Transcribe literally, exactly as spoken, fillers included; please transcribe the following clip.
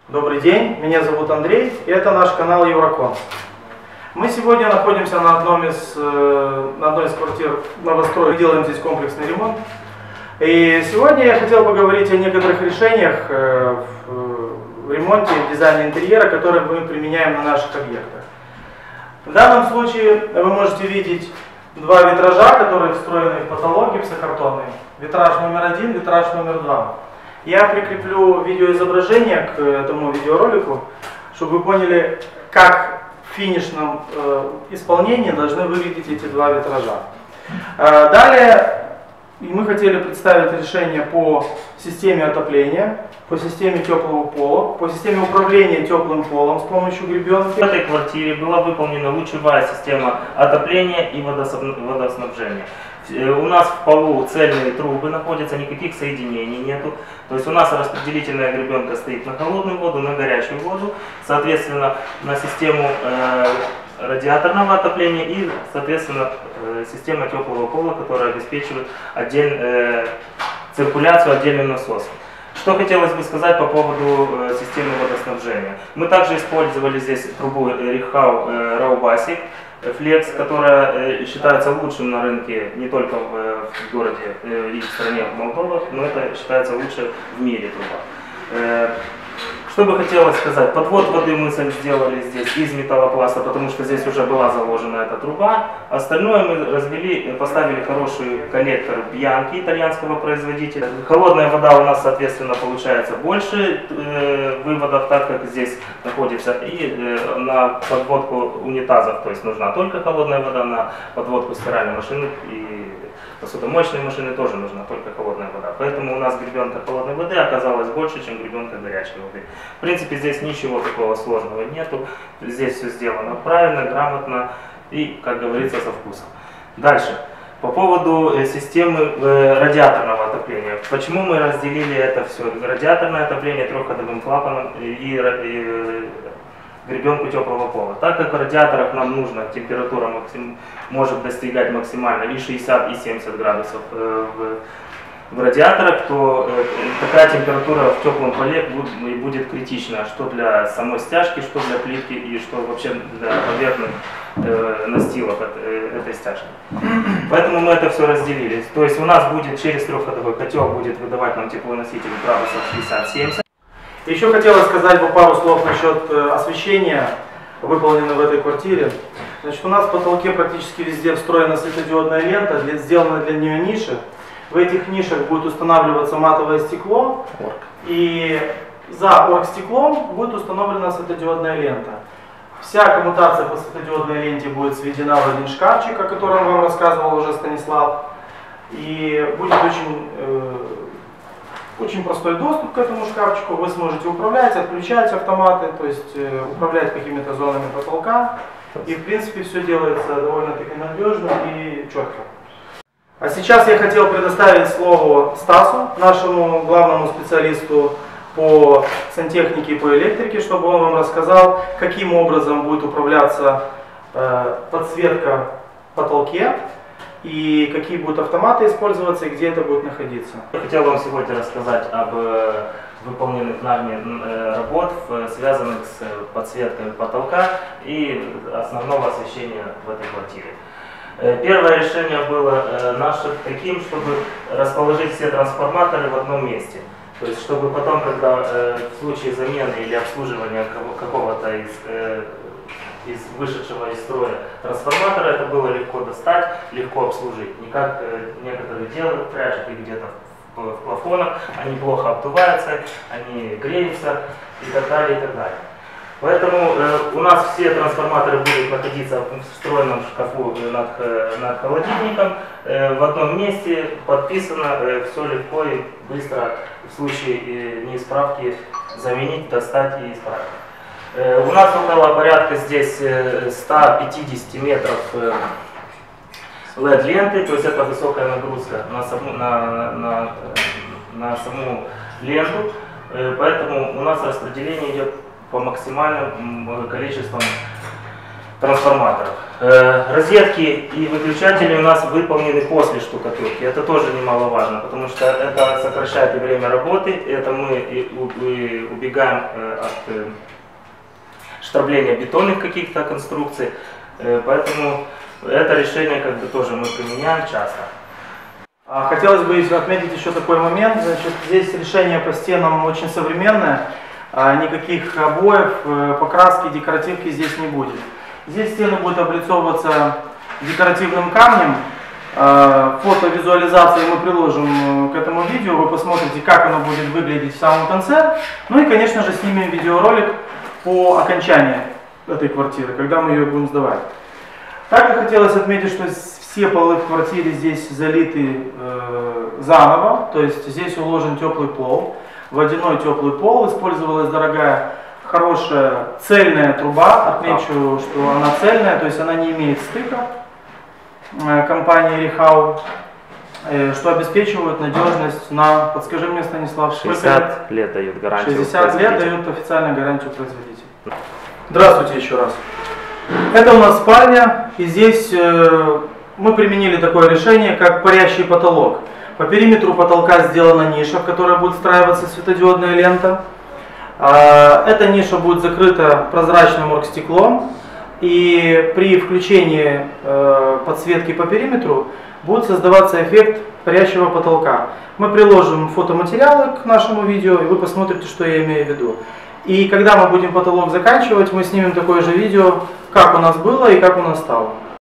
Добрый день, меня зовут Андрей, и это наш канал Еврокон. Мы сегодня находимся на, одном из, на одной из квартир новостроя, мы делаем здесь комплексный ремонт. И сегодня я хотел поговорить о некоторых решениях в ремонте, в дизайне интерьера, которые мы применяем на наших объектах. В данном случае вы можете видеть два витража, которые встроены в потолок гипсокартонный. Витраж номер один, витраж номер два. Я прикреплю видеоизображение к этому видеоролику, чтобы вы поняли, как в финишном э, исполнении должны выглядеть эти два витража. Э, далее мы хотели представить решение по системе отопления, по системе теплого пола, по системе управления теплым полом с помощью гребенки. В этой квартире была выполнена лучевая система отопления и водоснабжения. У нас в полу цельные трубы находятся, никаких соединений нету. То есть у нас распределительная гребенка стоит на холодную воду, на горячую воду, соответственно, на систему э, радиаторного отопления и, соответственно, э, система теплого пола, которая обеспечивает отдель, э, циркуляцию отдельным насосом. Что хотелось бы сказать по поводу э, системы водоснабжения. Мы также использовали здесь трубу Рихау э, Раубасик Flex, которая э, считается лучшим на рынке не только в, в городе э, и в стране Молдова, но это считается лучше в мире труба. Э, Что бы хотелось сказать, подвод воды мы сделали здесь из металлопласта, потому что здесь уже была заложена эта труба. Остальное мы развели, поставили хороший коллектор Бьянки итальянского производителя. Холодная вода у нас, соответственно, получается больше э, выводов, так как здесь находится. И э, на подводку унитазов, то есть нужна только холодная вода, на подводку стиральной машины и посудомоечной машины тоже нужна только холодная вода. Поэтому у нас гребенка холодной воды оказалась больше, чем гребенка горячей воды. В принципе, здесь ничего такого сложного нету. Здесь все сделано правильно, грамотно и, как говорится, со вкусом. Дальше. По поводу системы радиаторного отопления. Почему мы разделили это все? Радиаторное отопление трехходовым клапаном и, и гребенку теплого пола. Так как в радиаторах нам нужно, температура максим, может достигать максимально и шестьдесят, и семьдесят градусов э, в, в радиаторах, то э, такая температура в теплом поле будет, будет критична, что для самой стяжки, что для плитки и что вообще для поверхных э, настилов от, э, этой стяжки. Поэтому мы это все разделили. То есть у нас будет через трехходовой котел будет выдавать нам теплоноситель градусов шестьдесят-семьдесят. Еще хотелось сказать бы пару слов насчет освещения, выполненного в этой квартире. Значит, у нас в потолке практически везде встроена светодиодная лента, для, сделана для нее ниши. В этих нишах будет устанавливаться матовое стекло, и за оргстеклом будет установлена светодиодная лента. Вся коммутация по светодиодной ленте будет сведена в один шкафчик, о котором вам рассказывал уже Станислав, и будет очень... Э, Очень простой доступ к этому шкафчику, вы сможете управлять, отключать автоматы, то есть э, управлять какими-то зонами потолка. И в принципе все делается довольно-таки надежно и четко. А сейчас я хотел предоставить слово Стасу, нашему главному специалисту по сантехнике и по электрике, чтобы он вам рассказал, каким образом будет управляться э, подсветка в потолке. И какие будут автоматы использоваться и где это будет находиться. Я хотел вам сегодня рассказать об э, выполненных нами э, работ, э, связанных с подсветкой потолка и основного освещения в этой квартире. Э, первое решение было э, наше таким, чтобы расположить все трансформаторы в одном месте. То есть, чтобы потом, когда э, в случае замены или обслуживания какого-то из э, из вышедшего из строя трансформатора, это было легко достать, легко обслужить. Не как э, некоторые делают, прячут их где-то в, в плафонах, они плохо обдуваются, они греются и так далее, и так далее. Поэтому э, у нас все трансформаторы будут находиться в встроенном шкафу над, над холодильником, э, в одном месте, подписано, э, все легко и быстро в случае э, неисправки заменить, достать и исправить. У нас около порядка здесь ста пятидесяти метров эл и ди-ленты, то есть это высокая нагрузка на саму, на, на, на саму ленту, поэтому у нас распределение идет по максимальным количествам трансформаторов. Э, Розетки и выключатели у нас выполнены после штукатурки. Это тоже немаловажно, потому что это сокращает и время работы, это мы и у- и убегаем э, от э, штрабления бетонных каких-то конструкций. Э, Поэтому это решение как бы тоже мы применяем часто. А, Хотелось бы отметить еще такой момент. Значит, здесь решение по стенам очень современное. А, Никаких обоев, э, покраски, декоративки здесь не будет. Здесь стены будут облицовываться декоративным камнем. Э, Фото-визуализации мы приложим к этому видео. Вы посмотрите, как оно будет выглядеть в самом конце. Ну и, конечно же, снимем видеоролик по окончании этой квартиры, когда мы ее будем сдавать. Также хотелось отметить, что все полы в квартире здесь залиты э, заново, то есть здесь уложен теплый пол, водяной теплый пол, использовалась дорогая, хорошая цельная труба, отмечу, что она цельная, то есть она не имеет стыка, э, компании Рихау, э, что обеспечивает надежность на, подскажи мне, Станислав, шестьдесят лет дают гарантию. шестьдесят лет дают официальную гарантию производителя. Здравствуйте еще раз. Это у нас спальня, и здесь э, мы применили такое решение, как парящий потолок. По периметру потолка сделана ниша, в которой будет встраиваться светодиодная лента. Э, эта ниша будет закрыта прозрачным оргстеклом, и при включении э, подсветки по периметру будет создаваться эффект парящего потолка. Мы приложим фотоматериалы к нашему видео, и вы посмотрите, что я имею в виду. И когда мы будем потолок заканчивать, мы снимем такое же видео, как у нас было и как у нас стало.